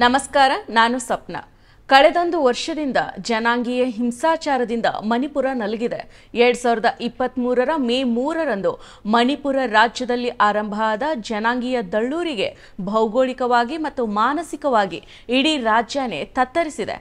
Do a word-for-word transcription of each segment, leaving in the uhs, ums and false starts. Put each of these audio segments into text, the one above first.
ನಮಸ್ಕಾರ, ನಾನು ಸಪ್ನ. ಕಳೆದೊಂದು ವರ್ಷದಿಂದ ಜನಾಂಗೀಯ ಹಿಂಸಾಚಾರದಿಂದ ಮಣಿಪುರ ನಲುಗಿದೆ. ಎರಡ್ ಸಾವಿರದ ಇಪ್ಪತ್ಮೂರರ ಮೇ ಮೂರರಂದು ಮಣಿಪುರ ರಾಜ್ಯದಲ್ಲಿ ಆರಂಭ ಆದ ಜನಾಂಗೀಯ ದಳ್ಳೂರಿಗೆ ಭೌಗೋಳಿಕವಾಗಿ ಮತ್ತು ಮಾನಸಿಕವಾಗಿ ಇಡೀ ರಾಜ್ಯನೇ ತತ್ತರಿಸಿದೆ.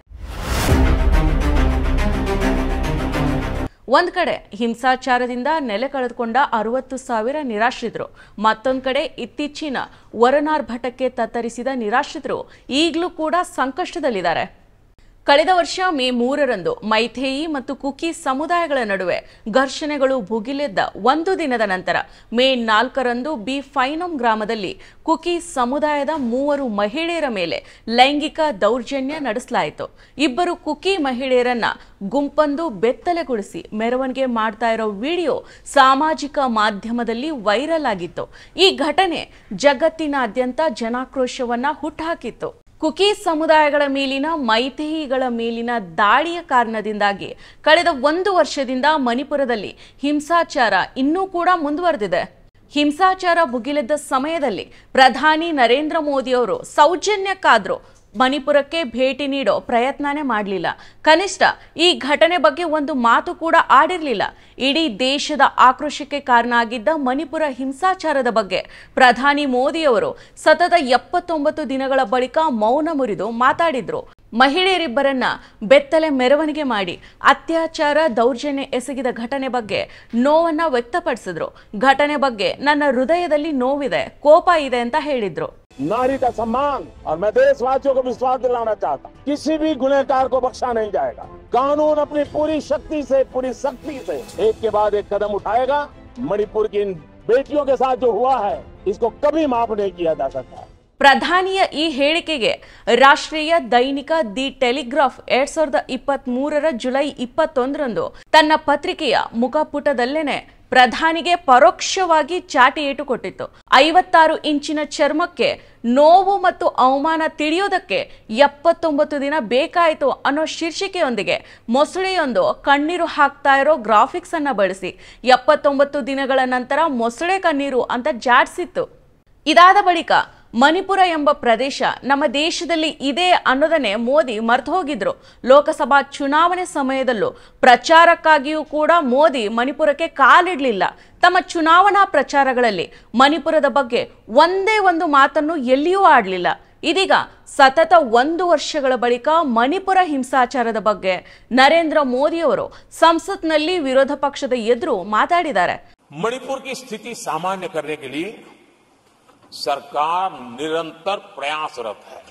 ಒಂದ್ ಕಡೆ ಹಿಂಸಾಚಾರದಿಂದ ನೆಲೆ ಕಳೆದುಕೊಂಡ ಅರವತ್ತು ಸಾವಿರ ನಿರಾಶ್ರಿತರು, ಮತ್ತೊಂದು ಕಡೆ ಇತ್ತೀಚಿನ ವರನಾರ್ಭಟಕ್ಕೆ ತತ್ತರಿಸಿದ ನಿರಾಶ್ರಿತರು ಈಗಲೂ ಕೂಡ ಸಂಕಷ್ಟದಲ್ಲಿದ್ದಾರೆ. ಕಳೆದ ವರ್ಷ ಮೇ ಮೂರರಂದು ಮೈಥೇಯಿ ಮತ್ತು ಕುಕಿ ಸಮುದಾಯಗಳ ನಡುವೆ ಘರ್ಷಣೆಗಳು ಭುಗಿಲೆದ್ದ ಒಂದು ದಿನದ ನಂತರ ಮೇ ನಾಲ್ಕರಂದು ಬಿ ಫೈನೋಮ್ ಗ್ರಾಮದಲ್ಲಿ ಕುಕಿ ಸಮುದಾಯದ ಮೂವರು ಮಹಿಳೆಯರ ಮೇಲೆ ಲೈಂಗಿಕ ದೌರ್ಜನ್ಯ ನಡೆಸಲಾಯಿತು. ಇಬ್ಬರು ಕುಕಿ ಮಹಿಳೆಯರನ್ನ ಗುಂಪೊಂದು ಬೆತ್ತಲೆಗೊಳಿಸಿ ಮೆರವಣಿಗೆ ಮಾಡ್ತಾ ಇರೋ ವಿಡಿಯೋ ಸಾಮಾಜಿಕ ಮಾಧ್ಯಮದಲ್ಲಿ ವೈರಲ್ ಆಗಿತ್ತು. ಈ ಘಟನೆ ಜಗತ್ತಿನಾದ್ಯಂತ ಜನಾಕ್ರೋಶವನ್ನ ಹುಟ್ಟುಹಾಕಿತ್ತು. ಕುಕಿ ಸಮುದಾಯಗಳ ಮೇಲಿನ ಮೈಥೇಯಿಗಳ ಮೇಲಿನ ದಾಳಿಯ ಕಾರಣದಿಂದಾಗಿ ಕಳೆದ ಒಂದು ವರ್ಷದಿಂದ ಮಣಿಪುರದಲ್ಲಿ ಹಿಂಸಾಚಾರ ಇನ್ನೂ ಕೂಡ ಮುಂದುವರೆದಿದೆ. ಹಿಂಸಾಚಾರ ಭುಗಿಲೆದ್ದ ಸಮಯದಲ್ಲಿ ಪ್ರಧಾನಿ ನರೇಂದ್ರ ಮೋದಿ ಅವರು ಸೌಜನ್ಯಕ್ಕಾದ್ರೂ ಮಣಿಪುರಕ್ಕೆ ಭೇಟಿ ನೀಡೋ ಪ್ರಯತ್ನನೇ ಮಾಡಲಿಲ್ಲ. ಕನಿಷ್ಠ ಈ ಘಟನೆ ಬಗ್ಗೆ ಒಂದು ಮಾತು ಕೂಡ ಆಡಿರಲಿಲ್ಲ. ಇಡೀ ದೇಶದ ಆಕ್ರೋಶಕ್ಕೆ ಕಾರಣ ಆಗಿದ್ದ ಮಣಿಪುರ ಹಿಂಸಾಚಾರದ ಬಗ್ಗೆ ಪ್ರಧಾನಿ ಮೋದಿಯವರು ಸತತ ಎಪ್ಪತ್ತೊಂಬತ್ತು ದಿನಗಳ ಬಳಿಕ ಮೌನ ಮುರಿದು ಮಾತಾಡಿದ್ರು. ಮಹಿಳೆಯರಿಬ್ಬರನ್ನ ಬೆತ್ತಲೆ ಮೆರವಣಿಗೆ ಮಾಡಿ ಅತ್ಯಾಚಾರ ದೌರ್ಜನ್ಯ ಎಸಗಿದ ಘಟನೆ ಬಗ್ಗೆ ನೋವನ್ನ ವ್ಯಕ್ತಪಡಿಸಿದ್ರು. ಘಟನೆ ಬಗ್ಗೆ ನನ್ನ ಹೃದಯದಲ್ಲಿ ನೋವಿದೆ, ಕೋಪ ಇದೆ ಅಂತ ಹೇಳಿದ್ರು. नारी का सम्मान और मैं देशवासियों को विश्वास दिलाना चाहता हूँ, किसी भी गुनहगार को बख्शा नहीं जाएगा. कानून अपनी पूरी शक्ति से, पूरी शक्ति से एक के बाद एक कदम उठाएगा. मणिपुर की इन बेटियों के साथ जो हुआ है, इसको कभी माफ नहीं किया जा सकता. ಪ್ರಧಾನಿಯ ಈ ಹೇಳಿಕೆಗೆ ರಾಷ್ಟ್ರೀಯ ದೈನಿಕ ದಿ ಟೆಲಿಗ್ರಾಫ್ ಎರಡ್ ಸಾವಿರದ ಇಪ್ಪತ್ತ್ ಮೂರರ ಜುಲೈ ಇಪ್ಪತ್ತೊಂದರಂದು ತನ್ನ ಪತ್ರಿಕೆಯ ಮುಖಪುಟದಲ್ಲೇನೆ ಪ್ರಧಾನಿಗೆ ಪರೋಕ್ಷವಾಗಿ ಚಾಟಿ ಏಟು ಕೊಟ್ಟಿತ್ತು. ಐವತ್ತಾರು ಇಂಚಿನ ಚರ್ಮಕ್ಕೆ ನೋವು ಮತ್ತು ಅವಮಾನ ತಿಳಿಯೋದಕ್ಕೆ ಎಪ್ಪತ್ತೊಂಬತ್ತು ದಿನ ಬೇಕಾಯಿತು ಅನ್ನೋ ಶೀರ್ಷಿಕೆಯೊಂದಿಗೆ ಮೊಸಳೆಯೊಂದು ಕಣ್ಣೀರು ಹಾಕ್ತಾ ಇರೋ ಗ್ರಾಫಿಕ್ಸ್ ಅನ್ನ ಬಳಸಿ ಎಪ್ಪತ್ತೊಂಬತ್ತು ದಿನಗಳ ನಂತರ ಮೊಸಳೆ ಕಣ್ಣೀರು ಅಂತ ಜಾಡ್ಸಿತ್ತು. ಇದಾದ ಬಳಿಕ ಮಣಿಪುರ ಎಂಬ ಪ್ರದೇಶ ನಮ್ಮ ದೇಶದಲ್ಲಿ ಇದೆ ಅನ್ನೋದನ್ನೇ ಮೋದಿ ಮರೆತು ಹೋಗಿದ್ರು. ಲೋಕಸಭಾ ಚುನಾವಣೆ ಸಮಯದಲ್ಲೂ ಪ್ರಚಾರಕ್ಕಾಗಿಯೂ ಕೂಡ ಮೋದಿ ಮಣಿಪುರಕ್ಕೆ ಕಾಲಿಡಲಿಲ್ಲ. ತಮ್ಮ ಚುನಾವಣಾ ಪ್ರಚಾರಗಳಲ್ಲಿ ಮಣಿಪುರದ ಬಗ್ಗೆ ಒಂದೇ ಒಂದು ಮಾತನ್ನು ಎಲ್ಲಿಯೂ ಆಡಲಿಲ್ಲ. ಇದೀಗ ಸತತ ಒಂದು ವರ್ಷಗಳ ಬಳಿಕ ಮಣಿಪುರ ಹಿಂಸಾಚಾರದ ಬಗ್ಗೆ ನರೇಂದ್ರ ಮೋದಿ ಅವರು ಸಂಸತ್ನಲ್ಲಿ ವಿರೋಧ ಪಕ್ಷದ ಎದುರು ಮಾತಾಡಿದ್ದಾರೆ. मणिपुर की स्थिति सामान्य करने के लिए सरकार निरंतर प्रयासरत है.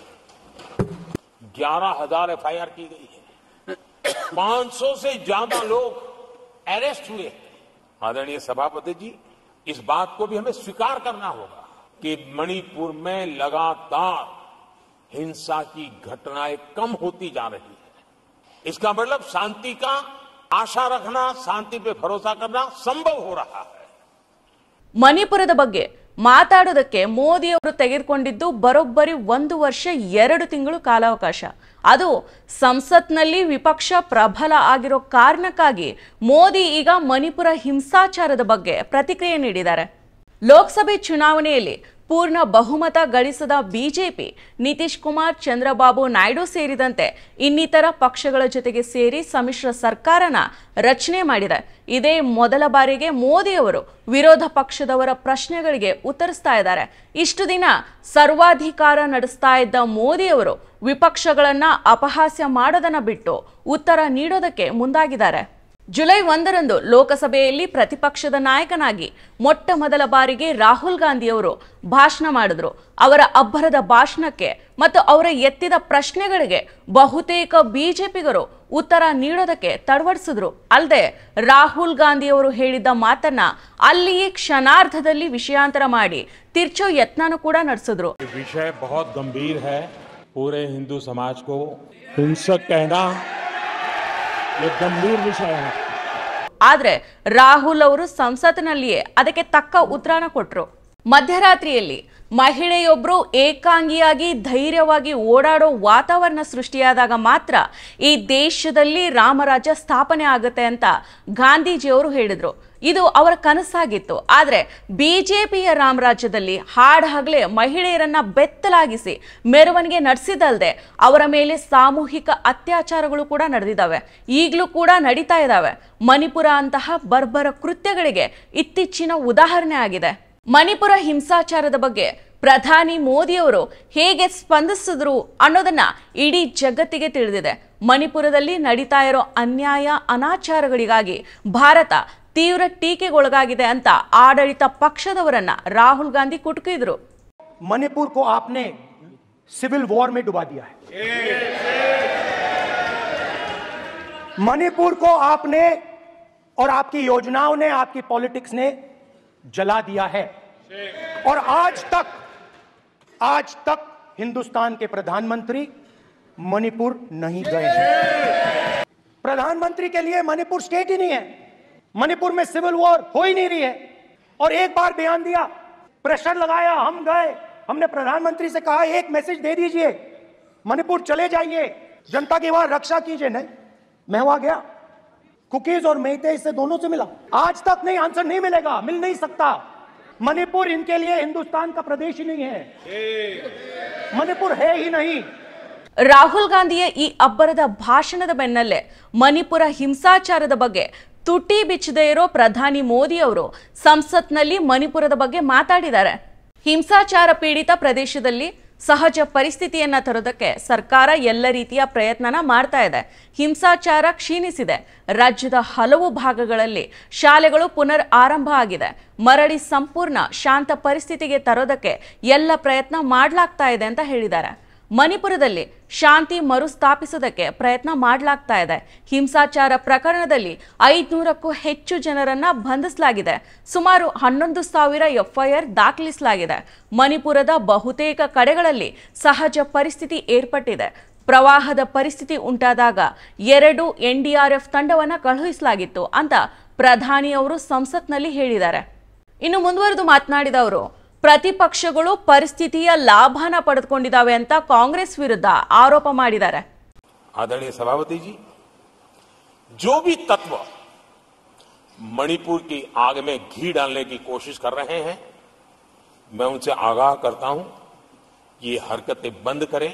ग्यारह हजार एफ आई आर की गई है, पांच सौ से ज्यादा लोग अरेस्ट हुए. आदरणीय सभापति जी, इस बात को भी हमें स्वीकार करना होगा कि मणिपुर में लगातार हिंसा की घटनाएं कम होती जा रही है. इसका मतलब शांति का आशा रखना, शांति पे भरोसा करना संभव हो रहा है. ಮಣಿಪುರದ ಬಗ್ಗೆ ಮಾತಾಡೋದಕ್ಕೆ ಮೋದಿ ಅವರು ತೆಗೆದುಕೊಂಡಿದ್ದು ಬರೋಬ್ಬರಿ ಒಂದು ವರ್ಷ ಎರಡು ತಿಂಗಳು ಕಾಲಾವಕಾಶ. ಅದು ಸಂಸತ್ನಲ್ಲಿ ವಿಪಕ್ಷ ಪ್ರಬಲ ಆಗಿರೋ ಕಾರಣಕ್ಕಾಗಿ ಮೋದಿ ಈಗ ಮಣಿಪುರ ಹಿಂಸಾಚಾರದ ಬಗ್ಗೆ ಪ್ರತಿಕ್ರಿಯೆ ನೀಡಿದ್ದಾರೆ. ಲೋಕಸಭೆ ಚುನಾವಣೆಯಲ್ಲಿ ಪೂರ್ಣ ಬಹುಮತ ಗಳಿಸದ ಬಿಜೆಪಿ ನಿತೀಶ್ ಕುಮಾರ್, ಚಂದ್ರಬಾಬು ನಾಯ್ಡು ಸೇರಿದಂತೆ ಇನ್ನಿತರ ಪಕ್ಷಗಳ ಜೊತೆಗೆ ಸೇರಿ ಸಮ್ಮಿಶ್ರ ಸರ್ಕಾರನ ರಚನೆ ಮಾಡಿದೆ. ಇದೇ ಮೊದಲ ಬಾರಿಗೆ ಮೋದಿ ಅವರು ವಿರೋಧ ಪಕ್ಷದವರ ಪ್ರಶ್ನೆಗಳಿಗೆ ಉತ್ತರಿಸ್ತಾ ಇದ್ದಾರೆ. ಇಷ್ಟು ದಿನ ಸರ್ವಾಧಿಕಾರ ನಡೆಸ್ತಾ ಇದ್ದ ಮೋದಿ ಅವರು ವಿಪಕ್ಷಗಳನ್ನ ಅಪಹಾಸ್ಯ ಮಾಡೋದನ್ನ ಬಿಟ್ಟು ಉತ್ತರ ನೀಡೋದಕ್ಕೆ ಮುಂದಾಗಿದ್ದಾರೆ. ಜುಲೈ ಒಂದರಂದು ಲೋಕಸಭೆಯಲ್ಲಿ ಪ್ರತಿಪಕ್ಷದ ನಾಯಕನಾಗಿ ಮೊಟ್ಟ ಮೊದಲ ಬಾರಿಗೆ ರಾಹುಲ್ ಗಾಂಧಿ ಅವರು ಭಾಷಣ ಮಾಡಿದ್ರು. ಅವರ ಅಬ್ಬರದ ಭಾಷಣಕ್ಕೆ ಮತ್ತು ಅವರ ಎತ್ತಿದ ಪ್ರಶ್ನೆಗಳಿಗೆ ಬಹುತೇಕ ಬಿಜೆಪಿಗರು ಉತ್ತರ ನೀಡೋದಕ್ಕೆ ತಡವಡಿಸಿದ್ರು. ಅಲ್ಲದೆ ರಾಹುಲ್ ಗಾಂಧಿ ಅವರು ಹೇಳಿದ್ದ ಮಾತನ್ನ ಅಲ್ಲಿಯೇ ಕ್ಷಣಾರ್ಧದಲ್ಲಿ ವಿಷಯಾಂತರ ಮಾಡಿ ತಿರ್ಚೋ ಯತ್ನನೂ ಕೂಡ ನಡೆಸಿದ್ರು. विषय बहुत गंभीर है. पूरे हिंदू समाज को हिंसक कहना ये गंभीर विषय है. ಆದ್ರೆ ರಾಹುಲ್ ಅವರು ಸಂಸತ್ನಲ್ಲಿಯೇ ಅದಕ್ಕೆ ತಕ್ಕ ಉತ್ತರನ ಕೊಟ್ರು. ಮಧ್ಯರಾತ್ರಿಯಲ್ಲಿ ಮಹಿಳೆಯೊಬ್ಬರು ಏಕಾಂಗಿಯಾಗಿ ಧೈರ್ಯವಾಗಿ ಓಡಾಡೋ ವಾತಾವರಣ ಸೃಷ್ಟಿಯಾದಾಗ ಮಾತ್ರ ಈ ದೇಶದಲ್ಲಿ ರಾಮರಾಜ್ಯ ಸ್ಥಾಪನೆ ಆಗುತ್ತೆ ಅಂತ ಗಾಂಧೀಜಿಯವರು ಹೇಳಿದ್ರು. ಇದು ಅವರ ಕನಸಾಗಿತ್ತು. ಆದರೆ ಬಿಜೆಪಿಯ ರಾಮರಾಜ್ಯದಲ್ಲಿ ಹಾಡಹಗಲೇ ಮಹಿಳೆಯರನ್ನ ಬೆತ್ತಲಾಗಿಸಿ ಮೆರವಣಿಗೆ ನಡೆಸಿದಲ್ಲದೆ ಅವರ ಮೇಲೆ ಸಾಮೂಹಿಕ ಅತ್ಯಾಚಾರಗಳು ಕೂಡ ನಡೆದಿದ್ದಾವೆ, ಈಗಲೂ ಕೂಡ ನಡೀತಾ ಇದ್ದಾವೆ. ಮಣಿಪುರ ಅಂತಹ ಬರ್ಬರ ಕೃತ್ಯಗಳಿಗೆ ಇತ್ತೀಚಿನ ಉದಾಹರಣೆ ಆಗಿದೆ. ಮಣಿಪುರ ಹಿಂಸಾಚಾರದ ಬಗ್ಗೆ ಪ್ರಧಾನಿ ಮೋದಿಯವರು ಹೇಗೆ ಸ್ಪಂದಿಸಿದ್ರು ಅನ್ನೋದನ್ನ ಇಡೀ ಜಗತ್ತಿಗೆ ತಿಳಿದಿದೆ. ಮಣಿಪುರದಲ್ಲಿ ನಡೀತಾ ಇರೋ ಅನ್ಯಾಯ ಅನಾಚಾರಗಳಿಗಾಗಿ ಭಾರತ ತೀವ್ರ ಟೀಕೆಗೊಳಗಾಗಿದೆ ಅಂತ ಆಡಳಿತ ಪಕ್ಷದವರನ್ನ ರಾಹುಲ್ ಗಾಂಧಿ ಕುಟುಕಿದ್ರು. मणिपुर को आपने सिविल वॉर में डुबा दिया है. मणिपुर को आपने और आपकी योजनाओं ने, आपकी पॉलिटिक्स ने जला दिया है. और आज तक आज तक हिंदुस्तान के प्रधानमंत्री मणिपुर नहीं गए हैं. प्रधानमंत्री के लिए मणिपुर स्टेट ही नहीं है. मणिपुर में सिविल वॉर हो ही नहीं रही है. और एक बार बयान दिया, प्रेशर लगाया, हम गए, हमने प्रधानमंत्री से कहा एक मैसेज दे दीजिए, मणिपुर चले जाइए, जनता की वहां रक्षा कीजिए. नहीं, मैं वहां गया, कुकीज और मेहते से दोनों से मिला. आज तक नहीं, आंसर नहीं मिलेगा, मिल नहीं सकता. मणिपुर इनके लिए हिंदुस्तान का प्रदेश ही नहीं है. मणिपुर है ही नहीं. ರಾಹುಲ್ ಗಾಂಧಿಯ ಈ ಅಬ್ಬರದ ಭಾಷಣದ ಬೆನ್ನಲ್ಲೇ ಮಣಿಪುರ ಹಿಂಸಾಚಾರದ ಬಗ್ಗೆ ತುಟಿ ಬಿಚ್ಚದೇ ಇರೋ ಪ್ರಧಾನಿ ಮೋದಿ ಅವರು ಸಂಸತ್ನಲ್ಲಿ ಮಣಿಪುರದ ಬಗ್ಗೆ ಮಾತಾಡಿದ್ದಾರೆ. ಹಿಂಸಾಚಾರ ಪೀಡಿತ ಪ್ರದೇಶದಲ್ಲಿ ಸಹಜ ಪರಿಸ್ಥಿತಿಯನ್ನ ತರೋದಕ್ಕೆ ಸರ್ಕಾರ ಎಲ್ಲ ರೀತಿಯ ಪ್ರಯತ್ನನ ಮಾಡ್ತಾ ಇದೆ. ಹಿಂಸಾಚಾರ ಕ್ಷೀಣಿಸಿದೆ. ರಾಜ್ಯದ ಹಲವು ಭಾಗಗಳಲ್ಲಿ ಶಾಲೆಗಳು ಪುನರ್ ಆರಂಭ ಆಗಿದೆ. ಮರಳಿ ಸಂಪೂರ್ಣ ಶಾಂತ ಪರಿಸ್ಥಿತಿಗೆ ತರೋದಕ್ಕೆ ಎಲ್ಲ ಪ್ರಯತ್ನ ಮಾಡಲಾಗ್ತಾ ಇದೆ ಅಂತ ಹೇಳಿದ್ದಾರೆ. ಮಣಿಪುರದಲ್ಲಿ ಶಾಂತಿ ಮರುಸ್ಥಾಪಿಸೋದಕ್ಕೆ ಪ್ರಯತ್ನ ಮಾಡಲಾಗ್ತಾ ಇದೆ. ಹಿಂಸಾಚಾರ ಪ್ರಕರಣದಲ್ಲಿ ಐದುನೂರಕ್ಕೂ ಹೆಚ್ಚು ಜನರನ್ನ ಬಂಧಿಸಲಾಗಿದೆ. ಸುಮಾರು ಹನ್ನೊಂದು ಸಾವಿರ ಎಫ್ಐಆರ್ ದಾಖಲಿಸಲಾಗಿದೆ. ಮಣಿಪುರದ ಬಹುತೇಕ ಕಡೆಗಳಲ್ಲಿ ಸಹಜ ಪರಿಸ್ಥಿತಿ ಏರ್ಪಟ್ಟಿದೆ. ಪ್ರವಾಹದ ಪರಿಸ್ಥಿತಿ ಉಂಟಾದಾಗ ಎರಡು ಎನ್ಡಿಆರ್ಎಫ್ ತಂಡವನ್ನ ಕಳುಹಿಸಲಾಗಿತ್ತು ಅಂತ ಪ್ರಧಾನಿಯವರು ಸಂಸತ್ನಲ್ಲಿ ಹೇಳಿದ್ದಾರೆ. ಇನ್ನು ಮುಂದುವರೆದು ಮಾತನಾಡಿದ ಅವರು, ಪ್ರತಿಪಕ್ಷಗಳು ಪರಿಸ್ಥಿತಿಯ ಲಾಭನ ಪಡೆದುಕೊಂಡಿದ್ದಾವೆ ಅಂತ ಕಾಂಗ್ರೆಸ್ ವಿರುದ್ಧ ಆರೋಪ ಮಾಡಿದ್ದಾರೆ. आदरणीय सभापति जी, जो भी तत्व मणिपुर की आग में घी डालने की कोशिश कर रहे हैं, मैं उनसे आगाह करता हूं, ये हरकतें बंद करें.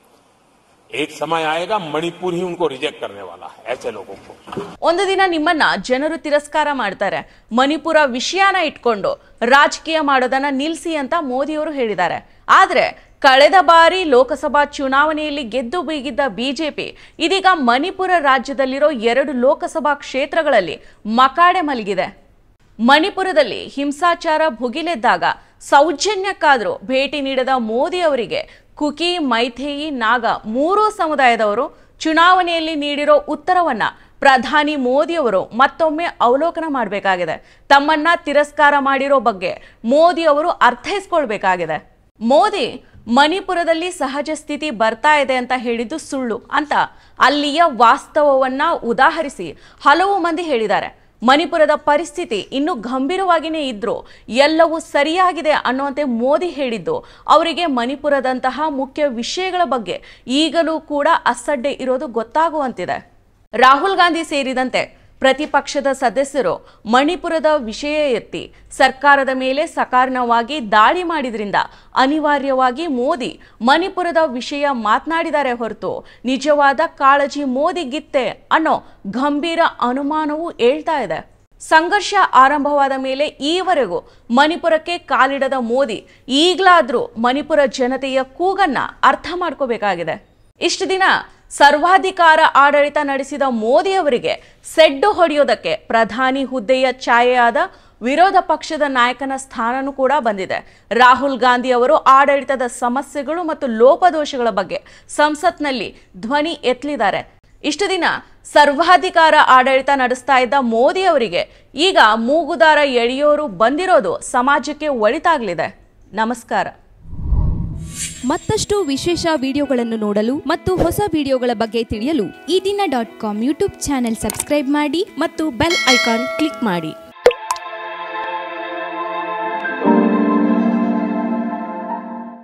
एक समय आएगा मणिपुर ही उनको रिजेक्ट करने वाला है, ऐसे लोगों को. ಒಂದು ದಿನ ನಿಮ್ಮನ್ನ ಜನರು ತಿರಸ್ಕಾರ ಮಾಡ್ತಾರೆ. ಮಣಿಪುರ ವಿಷಯನ ಇಟ್ಕೊಂಡು ರಾಜಕೀಯ ಮಾಡೋದನ್ನ ನಿಲ್ಲಿಸಿ ಅಂತ ಮೋದಿಯವರು ಹೇಳಿದ್ದಾರೆ. ಆದ್ರೆ ಕಳೆದ ಬಾರಿ ಲೋಕಸಭಾ ಚುನಾವಣೆಯಲ್ಲಿ ಗೆದ್ದು ಬೀಗಿದ್ದ ಬಿಜೆಪಿ ಇದೀಗ ಮಣಿಪುರ ರಾಜ್ಯದಲ್ಲಿರೋ ಎರಡು ಲೋಕಸಭಾ ಕ್ಷೇತ್ರಗಳಲ್ಲಿ ಮಕಾಡೆ ಮಲಗಿದೆ. ಮಣಿಪುರದಲ್ಲಿ ಹಿಂಸಾಚಾರ ಭುಗಿಲೆದ್ದಾಗ ಸೌಜನ್ಯಕ್ಕಾದರೂ ಭೇಟಿ ನೀಡದ ಮೋದಿ ಅವರಿಗೆ ಕುಕಿ, ಮೈಥೇಯಿ, ನಾಗ ಮೂರೂ ಸಮುದಾಯದವರು ಚುನಾವಣೆಯಲ್ಲಿ ನೀಡಿರೋ ಉತ್ತರವನ್ನ ಪ್ರಧಾನಿ ಮೋದಿಯವರು ಮತ್ತೊಮ್ಮೆ ಅವಲೋಕನ ಮಾಡಬೇಕಾಗಿದೆ. ತಮ್ಮನ್ನ ತಿರಸ್ಕಾರ ಮಾಡಿರೋ ಬಗ್ಗೆ ಮೋದಿ ಅವರು ಅರ್ಥೈಸ್ಕೊಳ್ಬೇಕಾಗಿದೆ. ಮೋದಿ ಮಣಿಪುರದಲ್ಲಿ ಸಹಜ ಸ್ಥಿತಿ ಬರ್ತಾ ಇದೆ ಅಂತ ಹೇಳಿದ್ದು ಸುಳ್ಳು ಅಂತ ಅಲ್ಲಿಯ ವಾಸ್ತವವನ್ನ ಉದಾಹರಿಸಿ ಹಲವು ಮಂದಿ ಹೇಳಿದ್ದಾರೆ. ಮಣಿಪುರದ ಪರಿಸ್ಥಿತಿ ಇನ್ನೂ ಗಂಭೀರವಾಗಿಯೇ ಇದ್ರೂ ಎಲ್ಲವೂ ಸರಿಯಾಗಿದೆ ಅನ್ನುವಂತೆ ಮೋದಿ ಹೇಳಿದ್ದು ಅವರಿಗೆ ಮಣಿಪುರದಂತಹ ಮುಖ್ಯ ವಿಷಯಗಳ ಬಗ್ಗೆ ಈಗಲೂ ಕೂಡ ಅಸಡ್ಡೆ ಇರೋದು ಗೊತ್ತಾಗುವಂತಿದೆ. ರಾಹುಲ್ ಗಾಂಧಿ ಸೇರಿದಂತೆ ಪ್ರತಿಪಕ್ಷದ ಸದಸ್ಯರು ಮಣಿಪುರದ ವಿಷಯ ಎತ್ತಿ ಸರ್ಕಾರದ ಮೇಲೆ ಸಕಾರಣವಾಗಿ ದಾಳಿ ಮಾಡಿದ್ರಿಂದ ಅನಿವಾರ್ಯವಾಗಿ ಮೋದಿ ಮಣಿಪುರದ ವಿಷಯ ಮಾತನಾಡಿದರೆ ಹೊರತು ನಿಜವಾದ ಕಾಳಜಿ ಮೋದಿಗಿತ್ತೆ ಅನ್ನೋ ಗಂಭೀರ ಅನುಮಾನವೂ ಏಳ್ತಾ ಇದೆ. ಸಂಘರ್ಷ ಆರಂಭವಾದ ಮೇಲೆ ಈವರೆಗೂ ಮಣಿಪುರಕ್ಕೆ ಕಾಲಿಡದ ಮೋದಿ ಈಗಲಾದರೂ ಮಣಿಪುರ ಜನತೆಯ ಕೂಗನ್ನ ಅರ್ಥ ಮಾಡ್ಕೋಬೇಕಾಗಿದೆ. ಇಷ್ಟು ದಿನ ಸರ್ವಾಧಿಕಾರ ಆಡಳಿತ ನಡೆಸಿದ ಮೋದಿ ಅವರಿಗೆ ಸೆಡ್ಡು ಹೊಡೆಯೋದಕ್ಕೆ ಪ್ರಧಾನಿ ಹುದ್ದೆಯ ಛಾಯೆಯಾದ ವಿರೋಧ ಪಕ್ಷದ ನಾಯಕನ ಸ್ಥಾನನೂ ಕೂಡ ಬಂದಿದೆ. ರಾಹುಲ್ ಗಾಂಧಿ ಅವರು ಆಡಳಿತದ ಸಮಸ್ಯೆಗಳು ಮತ್ತು ಲೋಪದೋಷಗಳ ಬಗ್ಗೆ ಸಂಸತ್ನಲ್ಲಿ ಧ್ವನಿ ಎತ್ತಲಿದ್ದಾರೆ. ಇಷ್ಟು ದಿನ ಸರ್ವಾಧಿಕಾರ ಆಡಳಿತ ನಡೆಸ್ತಾ ಇದ್ದ ಮೋದಿ ಅವರಿಗೆ ಈಗ ಮೂಗುದಾರ ಎಳೆಯೋರು ಬಂದಿರೋದು ಸಮಾಜಕ್ಕೆ ಒಳಿತಾಗಲಿದೆ. ನಮಸ್ಕಾರ. ಮತ್ತಷ್ಟು ವಿಶೇಷ ವಿಡಿಯೋಗಳನ್ನು ನೋಡಲು ಮತ್ತು ಹೊಸ ವಿಡಿಯೋಗಳ ಬಗ್ಗೆ ತಿಳಿಯಲು Ee Dina dot com YouTube channel subscribe ಮಾಡಿ ಮತ್ತು ಬೆಲ್ ಐಕಾನ್ ಕ್ಲಿಕ್ ಮಾಡಿ.